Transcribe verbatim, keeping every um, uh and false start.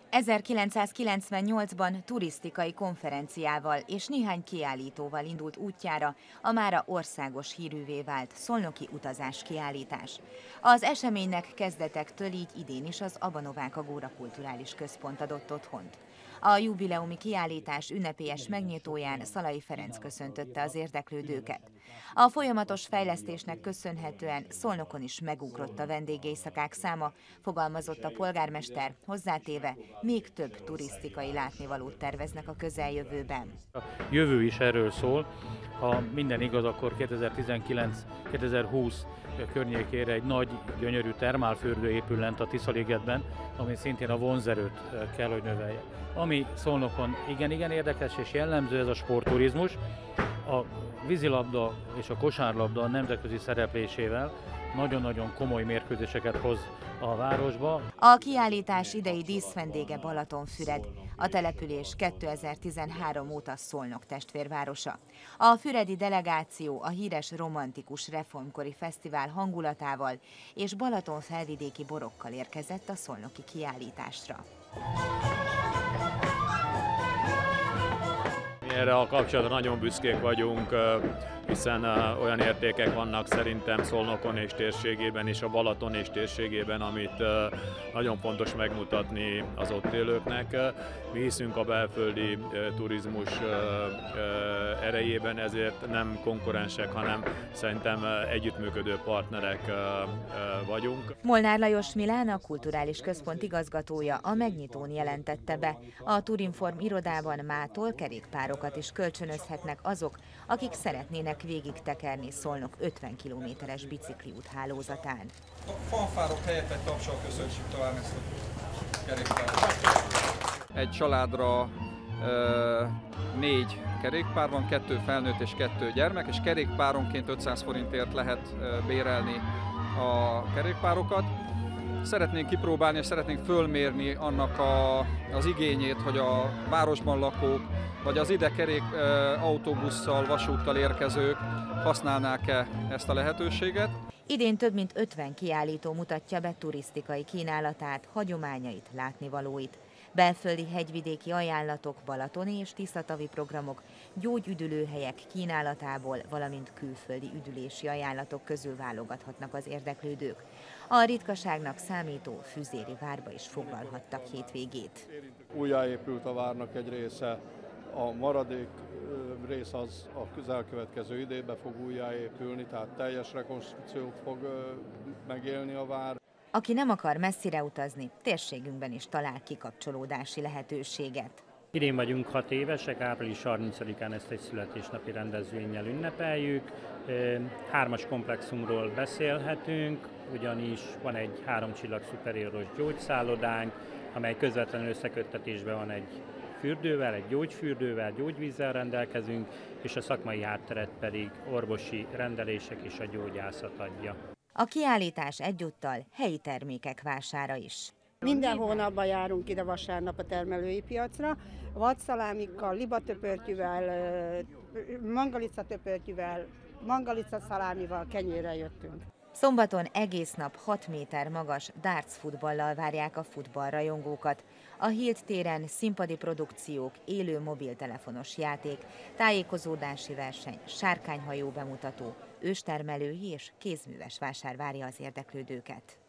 ezerkilencszázkilencvennyolcban turisztikai konferenciával és néhány kiállítóval indult útjára a mára országos hírűvé vált szolnoki utazás kiállítás. Az eseménynek kezdetektől így idén is az Abanovák Agóra Kulturális Központ adott otthont. A jubileumi kiállítás ünnepélyes megnyitóján Szalai Ferenc köszöntötte az érdeklődőket. A folyamatos fejlesztésnek köszönhetően Szolnokon is megugrott a vendégéjszakák száma, fogalmazott a polgármester, hozzátéve, még több turisztikai látnivalót terveznek a közeljövőben. A jövő is erről szól. Ha minden igaz, akkor kétezer-tizenkilenc-kétezer-húsz környékére egy nagy, gyönyörű termálfürdő épül lent a Tiszaligetben, ami szintén a vonzerőt kell, hogy növelje. Ami Szolnokon igen-igen érdekes és jellemző, ez a sportturizmus. A vízilabda és a kosárlabda nemzetközi szereplésével nagyon-nagyon komoly mérkőzéseket hoz a városba. A kiállítás idei díszvendége Balatonfüred. A település kétezer-tizenhárom óta Szolnok testvérvárosa. A füredi delegáció a híres romantikus reformkori fesztivál hangulatával és Balaton felvidéki borokkal érkezett a szolnoki kiállításra. Erre a kapcsolatra nagyon büszkék vagyunk, hiszen olyan értékek vannak szerintem Szolnokon és térségében és a Balaton és térségében, amit nagyon fontos megmutatni az ott élőknek. Mi hiszünk a belföldi turizmus erejében, ezért nem konkurensek, hanem szerintem együttműködő partnerek vagyunk. Molnár Lajos Milán, a Kulturális Központ igazgatója a megnyitón jelentette be. A Turinform irodában mától kerékpárokat is kölcsönözhetnek azok, akik szeretnének végig tekerni Szolnok ötven kilométeres bicikliút hálózatán. A fanfárok helyett egy tapsal köszönjük talán ezt a kerékpárt. Egy családra ö, négy kerékpár van, kettő felnőtt és kettő gyermek, és kerékpáronként ötszáz forintért lehet ö, bérelni a kerékpárokat. Szeretnénk kipróbálni és szeretnénk fölmérni annak a, az igényét, hogy a városban lakók, vagy az ide kerék autóbusszal, vasúttal érkezők használnák-e ezt a lehetőséget. Idén több mint ötven kiállító mutatja be turisztikai kínálatát, hagyományait, látnivalóit. Belföldi hegyvidéki ajánlatok, balatoni és tiszatavi programok, gyógyüdülőhelyek kínálatából, valamint külföldi üdülési ajánlatok közül válogathatnak az érdeklődők. A ritkaságnak számító Füzéri várba is foglalhattak hétvégét. Újjáépült a várnak egy része, a maradék rész az a közelkövetkező időben fog újjáépülni, tehát teljes rekonstrukciót fog megélni a vár. Aki nem akar messzire utazni, térségünkben is talál kikapcsolódási lehetőséget. Idén vagyunk hat évesek, április harmincadikán ezt egy születésnapi rendezvényel ünnepeljük. Hármas komplexumról beszélhetünk, ugyanis van egy háromcsillag szuperérós gyógyszállodánk, amely közvetlenül összeköttetésben van egy fürdővel, egy gyógyfürdővel, gyógyvízzel rendelkezünk, és a szakmai hátteret pedig orvosi rendelések és a gyógyászat adja. A kiállítás egyúttal helyi termékek vására is. Minden hónapban járunk ide vasárnap a termelői piacra, vadszalámikkal, libatöpörtyűvel, mangalicatöpörtyűvel, mangalica-szalámival, kenyérrel jöttünk. Szombaton egész nap hat méter magas darts futballal várják a futballrajongókat. A Hilt téren színpadi produkciók, élő mobiltelefonos játék, tájékozódási verseny, sárkányhajó bemutató, őstermelői és kézműves vásár várja az érdeklődőket.